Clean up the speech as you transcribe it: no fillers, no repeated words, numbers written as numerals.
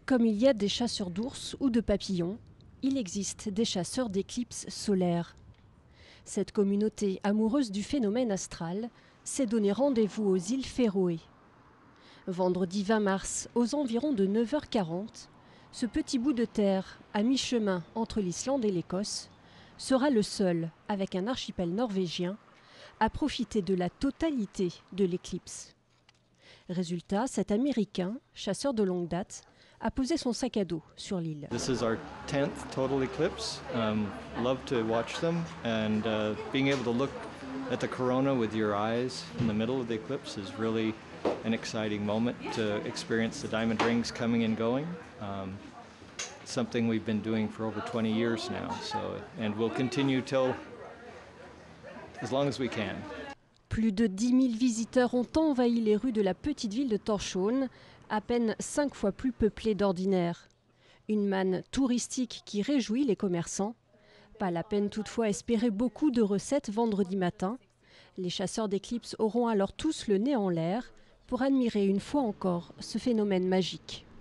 Comme il y a des chasseurs d'ours ou de papillons, il existe des chasseurs d'éclipses solaires. Cette communauté amoureuse du phénomène astral s'est donné rendez-vous aux îles Féroé. Vendredi 20 mars, aux environs de 9h40, ce petit bout de terre, à mi-chemin entre l'Islande et l'Écosse, sera le seul, avec un archipel norvégien, à profiter de la totalité de l'éclipse. Résultat, cet Américain, chasseur de longue date, a posé son sac à dos sur l'île. This is our 10th total eclipse. Love to watch them, and being able to look at the corona with your eyes in the middle of the eclipse is really an exciting moment to experience the diamond rings coming and going. Something we've been doing for over 20 years now, and we'll continue till as long as we can. Plus de 10 000 visiteurs ont envahi les rues de la petite ville de Tórshavn, à peine 5 fois plus peuplée d'ordinaire. Une manne touristique qui réjouit les commerçants. Pas la peine toutefois espérer beaucoup de recettes vendredi matin. Les chasseurs d'éclipses auront alors tous le nez en l'air pour admirer une fois encore ce phénomène magique.